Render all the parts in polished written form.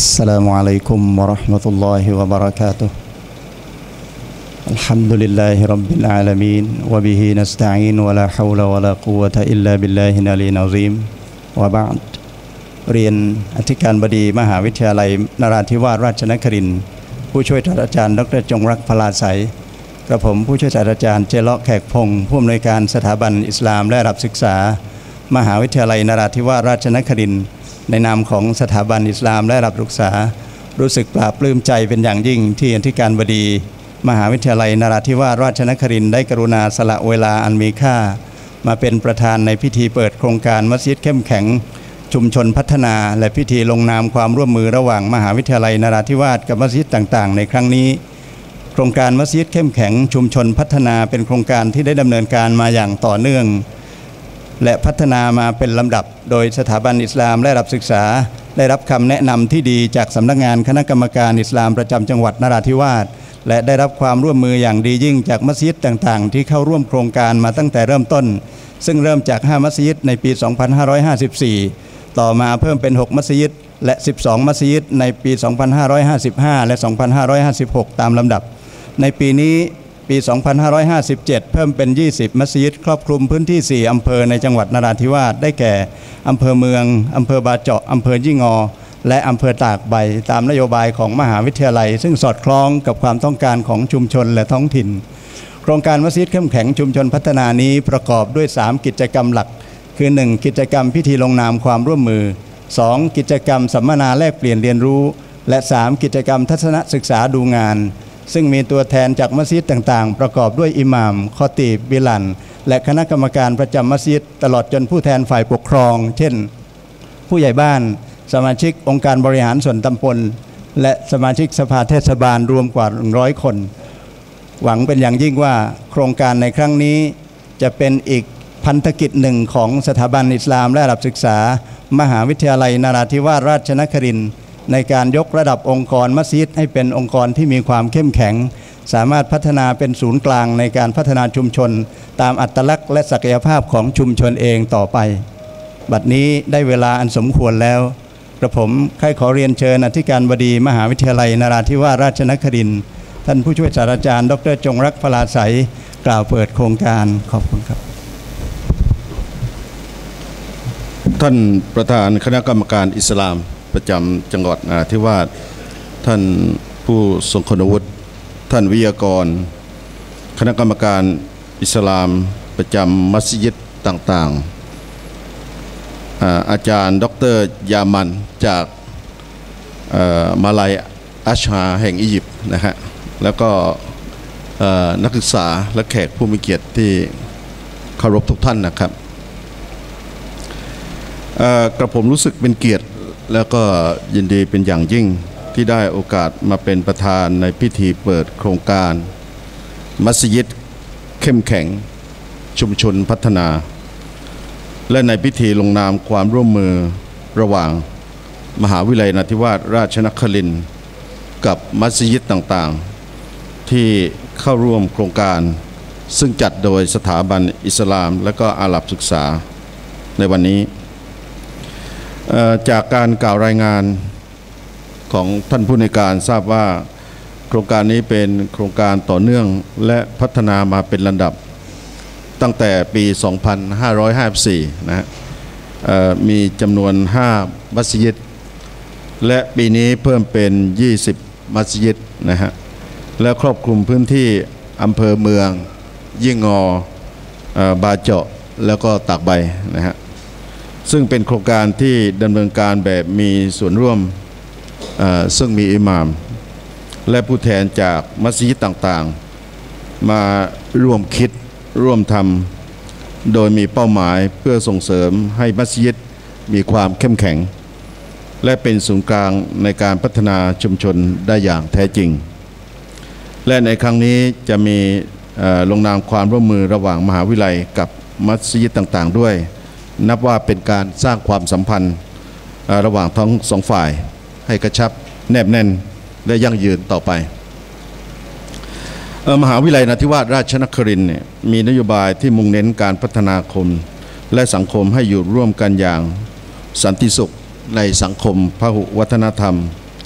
السلام عليكم ورحمة الله وبركاته الحمد لله رب العالمين وبه نستعين ولا حول ولا قوة إلا بالله العلي العظيم وبعد เรียนอธิการบดีมหาวิทยาลัยนราธิวาสราชนครินทร์ผู้ช่วยศาสตราจารย์ดร.จงรักพลาไสยกระผมผู้ช่วยศาสตราจารย์เจเลาะแขกพงศ์ผู้อำนวยการสถาบันอิสลามและระดับศึกษามหาวิทยาลัยนราธิวาสราชนครินทร์ในนามของสถาบันอิสลามและระดับศึกษารู้สึกปลาบปลื้มใจเป็นอย่างยิ่งที่อธิการบดีมหาวิทยาลัยนราธิวาสราชนครินทร์ได้กรุณาสละเวลาอันมีค่ามาเป็นประธานในพิธีเปิดโครงการมัสยิดเข้มแข็งชุมชนพัฒนาและพิธีลงนามความร่วมมือระหว่างมหาวิทยาลัยนราธิวาสกับมัสยิดต่างๆในครั้งนี้โครงการมัสยิดเข้มแข็งชุมชนพัฒนาเป็นโครงการที่ได้ดำเนินการมาอย่างต่อเนื่องและพัฒนามาเป็นลำดับโดยสถาบันอิสลามและระดับศึกษาได้รับคำแนะนำที่ดีจากสำนักงานคณะกรรมการอิสลามประจำจังหวัดนราธิวาสและได้รับความร่วมมืออย่างดียิ่งจากมัสยิดต่างๆที่เข้าร่วมโครงการมาตั้งแต่เริ่มต้นซึ่งเริ่มจาก5มัสยิดในปี 2554 ต่อมาเพิ่มเป็น6มัสยิดและ12มัสยิดในปี 2555 และ 2556 ตามลำดับในปีนี้ปี 2557 เพิ่มเป็น20มัสยิดครอบคลุมพื้นที่4อำเภอในจังหวัดนราธิวาสได้แก่อำเภอเมืองอำเภอบาเจาะอำเภอยี่งอและอำเภอตากใบตามนโยบายของมหาวิทยาลัยซึ่งสอดคล้องกับความต้องการของชุมชนและท้องถิ่นโครงการมัสยิดเข้มแข็งชุมชนพัฒนานี้ประกอบด้วย3กิจกรรมหลักคือ1กิจกรรมพิธีลงนามความร่วมมือ2กิจกรรมสัมมนาแลกเปลี่ยนเรียนรู้และ3กิจกรรมทัศนศึกษาดูงานซึ่งมีตัวแทนจากมัสยิดต่างๆประกอบด้วยอิหม่ามคอตีบบิลันและคณะกรรมการประจำมัสยิดตลอดจนผู้แทนฝ่ายปกครองเช่นผู้ใหญ่บ้านสมาชิกองค์การบริหารส่วนตำบลและสมาชิกสภาเทศบาลรวมกว่า100คนหวังเป็นอย่างยิ่งว่าโครงการในครั้งนี้จะเป็นอีกพันธกิจหนึ่งของสถาบันอิสลามและระดับศึกษามหาวิทยาลัยนราธิวาสราชนครินทร์ในการยกระดับองค์กรมัสยิดให้เป็นองค์กรที่มีความเข้มแข็งสามารถพัฒนาเป็นศูนย์กลางในการพัฒนาชุมชนตามอัตลักษณ์และศักยภาพของชุมชนเองต่อไปบัดนี้ได้เวลาอันสมควรแล้วกระผมใครขอเรียนเชิญอธิการบดีมหาวิทยาลัยนราธิวาสราชนครินทร์ท่านผู้ช่วยศาสตราจารย์ดร.จงรักพลาไสยกล่าวเปิดโครงการขอบคุณครับท่านประธานคณะกรรมการอิสลามประจำจังหวัดนราธิวาสท่านผู้ทรงคุณวุฒิท่านวิทยากรคณะกรรมการอิสลามประจำมัสยิดต่างๆอาจารย์ดร.ยามันจากมาลัยอัชฮาแห่งอียิปต์นะฮะแล้วก็นักศึกษาและแขกผู้มีเกียรติที่เคารพทุกท่านนะครับกระผมรู้สึกเป็นเกียรติแล้วก็ยินดีเป็นอย่างยิ่งที่ได้โอกาสมาเป็นประธานในพิธีเปิดโครงการมัสยิดเข้มแข็งชุมชนพัฒนาและในพิธีลงนามความร่วมมือระหว่างมหาวิทยาลัยนราธิวาสราชนครินทร์กับมัสยิดต่างๆที่เข้าร่วมโครงการซึ่งจัดโดยสถาบันอิสลามและก็อาหรับศึกษาในวันนี้จากการกล่าวรายงานของท่านผู้ในการทราบว่าโครงการนี้เป็นโครงการต่อเนื่องและพัฒนามาเป็นลำดับตั้งแต่ปี 2554 นะฮะมีจำนวน5มัสยิดและปีนี้เพิ่มเป็น20มัสยิดนะฮะและครอบคลุมพื้นที่อำเภอเมืองยี่งอบาเจาะแล้วก็ตากใบนะฮะซึ่งเป็นโครงการที่ดำเนินการแบบมีส่วนร่วมซึ่งมีอิหม่ามและผู้แทนจากมัสยิดต่างๆมาร่วมคิดร่วมทำโดยมีเป้าหมายเพื่อส่งเสริมให้มัสยิดมีความเข้มแข็งและเป็นศูนย์กลางในการพัฒนาชุมชนได้อย่างแท้จริงและในครั้งนี้จะมีลงนามความร่วมมือระหว่างมหาวิทยาลัยกับมัสยิดต่างๆด้วยนับว่าเป็นการสร้างความสัมพันธ์ระหว่างทั้งสองฝ่ายให้กระชับแนบแน่นและยั่งยืนต่อไปมหาวิทยาลัยนราธิวาสราชนครินทร์เนี่ยมีนโยบายที่มุ่งเน้นการพัฒนาคนและสังคมให้อยู่ร่วมกันอย่างสันติสุขในสังคมพหุวัฒนธรรม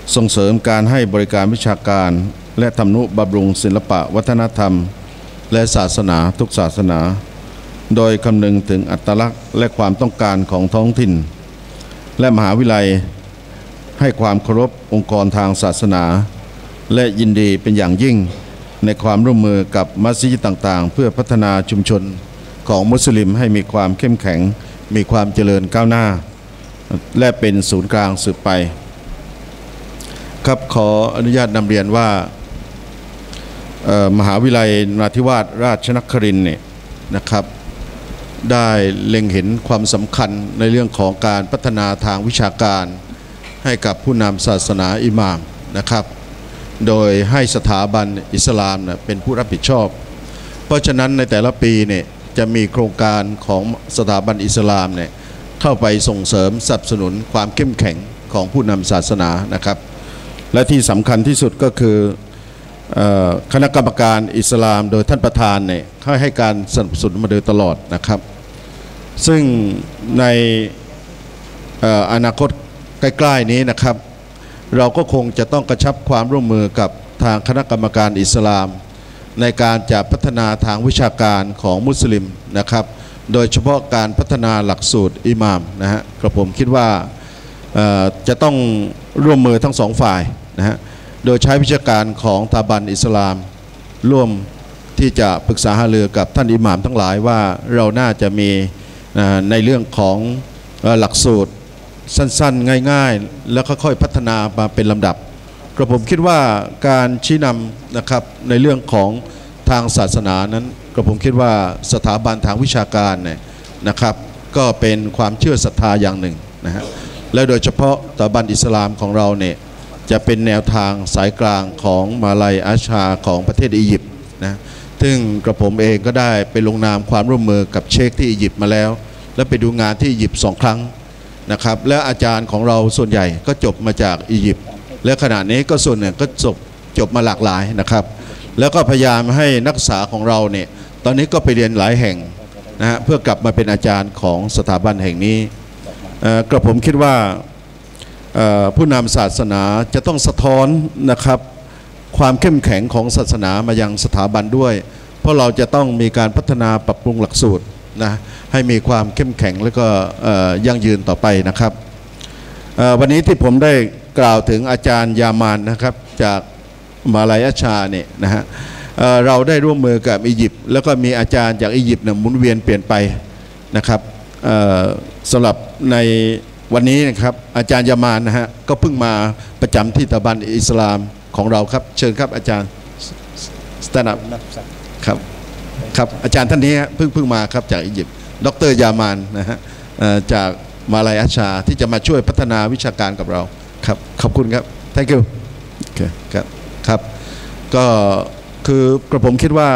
ส่งเสริมการให้บริการวิชาการและทำนุบำรุงศิลปะวัฒนธรรมและศาสนาทุกศาสนาโดยคำนึงถึงอัตลักษณ์และความต้องการของท้องถิ่นและมหาวิทยาลัยให้ความเคารพองค์กรทางศาสนาและยินดีเป็นอย่างยิ่งในความร่วมมือกับมัสยิดต่างๆเพื่อพัฒนาชุมชนของมุสลิมให้มีความเข้มแข็งมีความเจริญก้าวหน้าและเป็นศูนย์กลางสืบไปครับขออนุญาตนำเรียนว่ามหาวิทยาลัยนราธิวาสราชนครินทร์เนี่ยนะครับได้เล็งเห็นความสำคัญในเรื่องของการพัฒนาทางวิชาการให้กับผู้นำศาสนาอิหม่ามนะครับโดยให้สถาบันอิสลามเป็นผู้รับผิดชอบเพราะฉะนั้นในแต่ละปีเนี่ยจะมีโครงการของสถาบันอิสลามเนี่ยเข้าไปส่งเสริมสนับสนุนความเข้มแข็งของผู้นำศาสนานะครับและที่สำคัญที่สุดก็คือคณะกรรมการอิสลามโดยท่านประธานเนี่ยเขาให้การสนับสนุนมาโดยตลอดนะครับซึ่งในอนาคตใกล้ๆนี้นะครับเราก็คงจะต้องกระชับความร่วมมือกับทางคณะกรรมการอิสลามในการจะพัฒนาทางวิชาการของมุสลิมนะครับโดยเฉพาะการพัฒนาหลักสูตรอิหม่ามนะฮะกระผมคิดว่าจะต้องร่วมมือทั้งสองฝ่ายนะฮะโดยใช้วิชาการของสถาบันอิสลามร่วมที่จะปรึกษาหารือกับท่านอิหม่ามทั้งหลายว่าเราน่าจะมีในเรื่องของหลักสูตรสั้นๆง่ายๆแล้วค่อยๆพัฒนามาเป็นลำดับกระผมคิดว่าการชี้นำนะครับในเรื่องของทางศาสนานั้นกระผมคิดว่าสถาบันทางวิชาการเนี่ยนะครับก็เป็นความเชื่อศรัทธาอย่างหนึ่งนะฮะและโดยเฉพาะสถาบันอิสลามของเราเนี่ยจะเป็นแนวทางสายกลางของมาลัยอาชาของประเทศอียิปต์นะซึ่งกระผมเองก็ได้ไปลงนามความร่วมมือกับเชคที่อียิปต์มาแล้วและไปดูงานที่อียิปต์2 ครั้งนะครับและอาจารย์ของเราส่วนใหญ่ก็จบมาจากอียิปต์และขณะนี้ก็ส่วนหนึ่งก็จบมาหลากหลายนะครับแล้วก็พยายามให้นักศึกษาของเราเนี่ยตอนนี้ก็ไปเรียนหลายแห่งนะฮะเพื่อกลับมาเป็นอาจารย์ของสถาบันแห่งนี้กระผมคิดว่าผู้นำศาสนาจะต้องสะท้อนนะครับความเข้มแข็งของศาสนามายังสถาบันด้วยเพราะเราจะต้องมีการพัฒนาปรับปรุงหลักสูตรนะให้มีความเข้มแข็งและก็ยั่งยืนต่อไปนะครับวันนี้ที่ผมได้กล่าวถึงอาจารย์ยามานนะครับจากมหาวิทยาลัยอาชาเนี่ยนะฮะเราได้ร่วมมือกับอียิปต์แล้วก็มีอาจารย์จากอียิปต์หมุนเวียนเปลี่ยนไปนะครับสำหรับในวันนี้นะครับอาจารย์ยามานนะฮะก็เพิ่งมาประจำที่สถาบันอิสลามของเราครับเชิญครับอาจารย์สแตนด์อัพครับครับอาจารย์ท่านนี้เพิ่งมาครับจากอียิปต์ดร.ยามานนะฮะจากมหาวิทยาลัยอาชาที่จะมาช่วยพัฒนาวิชาการกับเราครับขอบคุณครับ thank you ครับครับก็คือกระผมคิดว่า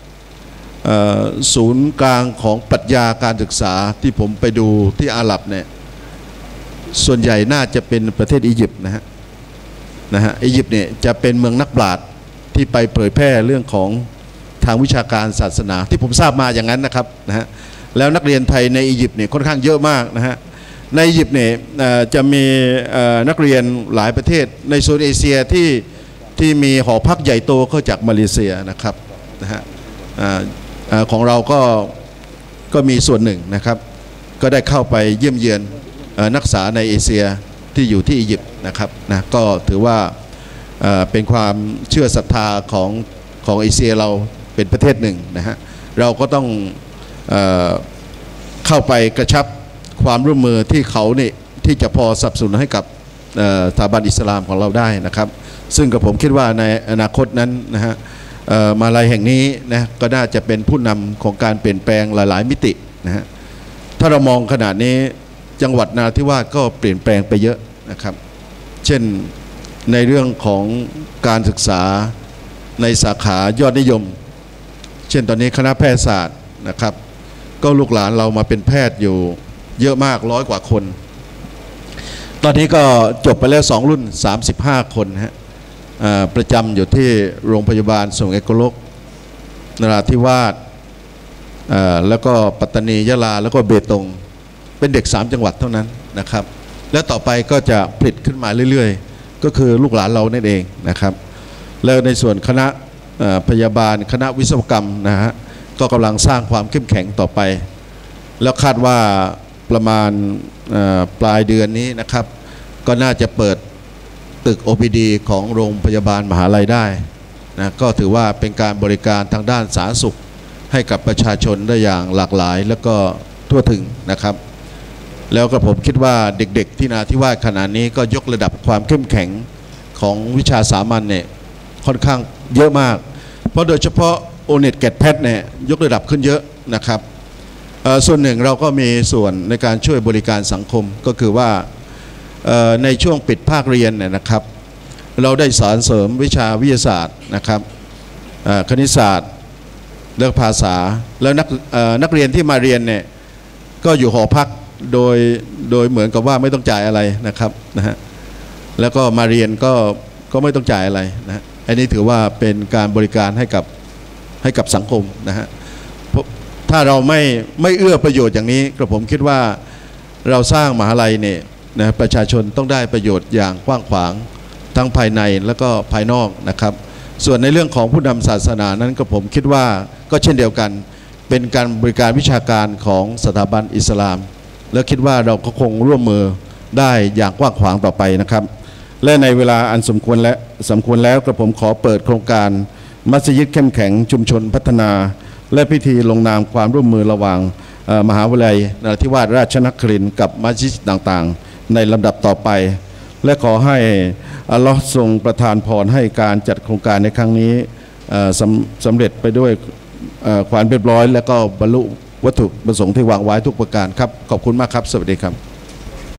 ศูนย์กลางของปรัชญาการศึกษาที่ผมไปดูที่อาหรับเนี่ยส่วนใหญ่น่าจะเป็นประเทศอียิปต์นะฮะอียิปต์เนี่ยจะเป็นเมืองนักปราชญ์ที่ไปเผยแพร่เรื่องของทางวิชาการศาสนาที่ผมทราบมาอย่างนั้นนะครับนะฮะแล้วนักเรียนไทยในอียิปต์เนี่ยค่อนข้างเยอะมากนะฮะในอียิปต์เนี่ยจะมีนักเรียนหลายประเทศในโซนเอเชียที่มีหอพักใหญ่โตเข้าจากมาเลเซียนะครับนะฮะของเราก็มีส่วนหนึ่งนะครับก็ได้เข้าไปเยี่ยมเยือนนักศึกษาในเอเชียที่อยู่ที่อียิปต์นะครับนะก็ถือว่าเป็นความเชื่อศรัทธาของเอเชียเราเป็นประเทศหนึ่งนะฮะเราก็ต้องเข้าไปกระชับความร่วมมือที่เขาเนี่ยที่จะพอสนับสนุนให้กับสถาบันอิสลามของเราได้นะครับซึ่งกับผมคิดว่าในอนาคตนั้นนะฮะมหาวิทยาลัยแห่งนี้นะก็น่าจะเป็นผู้นำของการเปลี่ยนแปลงหลายๆมิตินะฮะถ้าเรามองขนาดนี้จังหวัดนราธิวาสก็เปลี่ยนแปลงไปเยอะนะครับเช่นในเรื่องของการศึกษาในสาขายอดนิยมเช่นตอนนี้คณะแพทยศาสตร์นะครับก็ลูกหลานเรามาเป็นแพทย์อยู่เยอะมาก100 กว่าคนตอนนี้ก็จบไปแล้ว2 รุ่น35 คนฮะประจำอยู่ที่โรงพยาบาลสงฆ์เอกโลกนราธิวาสแล้วก็ปัตตานียะลาแล้วก็เบตงเป็นเด็ก3 จังหวัดเท่านั้นนะครับและต่อไปก็จะผลิตขึ้นมาเรื่อยๆก็ก็คือลูกหลานเรานั่นเองนะครับแล้วในส่วนคณะพยาบาลคณะวิศวกรรมนะฮะก็กำลังสร้างความเข้มแข็งต่อไปแล้วคาดว่าประมาณปลายเดือนนี้นะครับก็น่าจะเปิดตึก OPD ของโรงพยาบาลมหาลัยได้นะก็ถือว่าเป็นการบริการทางด้านสาธารณสุขให้กับประชาชนได้อย่างหลากหลายแล้วก็ทั่วถึงนะครับแล้วก็ผมคิดว่าเด็กๆที่นาทิวาสขณะนี้ก็ยกระดับความเข้มแข็งของวิชาสามัญเนี่ยค่อนข้างเยอะมากเพราะโดยเฉพาะโอเน็ตแกดแพทเนี่ยยกระดับขึ้นเยอะนะครับส่วนหนึ่งเราก็มีส่วนในการช่วยบริการสังคมก็คือว่าในช่วงปิดภาคเรียนเนี่ยนะครับเราได้สอนเสริมวิชาวิทยาศาสตร์นะครับคณิตศาสตร์เรื่องภาษาแล้วนักเรียนที่มาเรียนเนี่ยก็อยู่หอพักโดยเหมือนกับว่าไม่ต้องจ่ายอะไรนะครับนะฮะแล้วก็มาเรียนก็ไม่ต้องจ่ายอะไรนะอันนี้ถือว่าเป็นการบริการให้กับสังคมนะฮะถ้าเราไม่เอื้อประโยชน์อย่างนี้กระผมคิดว่าเราสร้างมหาลัยเนี่ยนะประชาชนต้องได้ประโยชน์อย่างกว้างขวางทั้งภายในและก็ภายนอกนะครับส่วนในเรื่องของผู้นำศาสนานั้นก็ผมคิดว่าก็เช่นเดียวกันเป็นการบริการวิชาการของสถาบันอิสลามแล้วคิดว่าเราก็คงร่วมมือได้อย่างกว้างขวางต่อไปนะครับและในเวลาอันสมควรแล้วกระผมขอเปิดโครงการมัสยิดเข้มแข็งชุมชนพัฒนาและพิธีลงนามความร่วมมือระหว่างมหาวิทยาลัยนราธิวาสราชนครินทร์กับมัสยิดต่างๆในลำดับต่อไปและขอให้อัลลอฮ์ทรงประทานพรให้การจัดโครงการในครั้งนี้สำเร็จไปด้วยความเรียบร้อยและก็บรรลุวัตถุประสงค์ที่วางไว้ทุกประการครับขอบคุณมากครับสวัสดีครับ